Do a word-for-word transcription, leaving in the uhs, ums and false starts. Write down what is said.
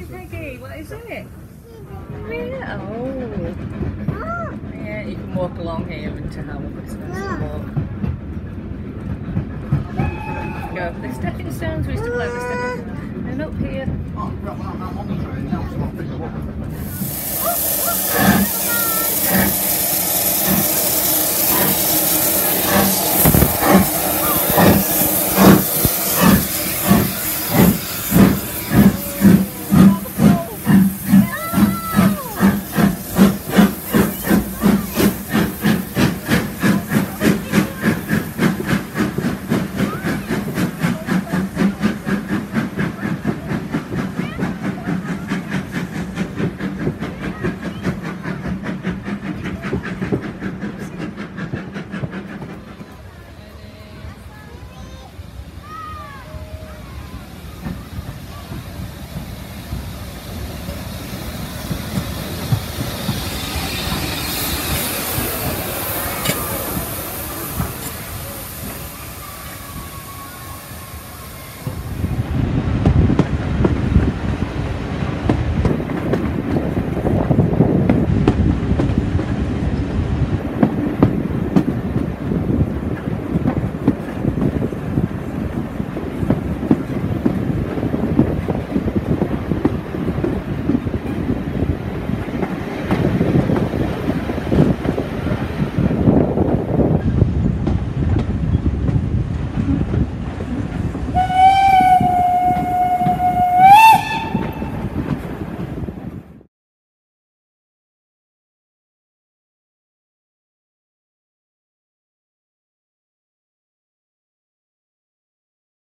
Peggy, what is it? Yeah, oh. Yeah, you can walk along here and to have a nice walk. Go for the stepping stones, we used to play with the stepping stones. And up here. Oh, right, well, I'm on the train now, so I'll pick them up.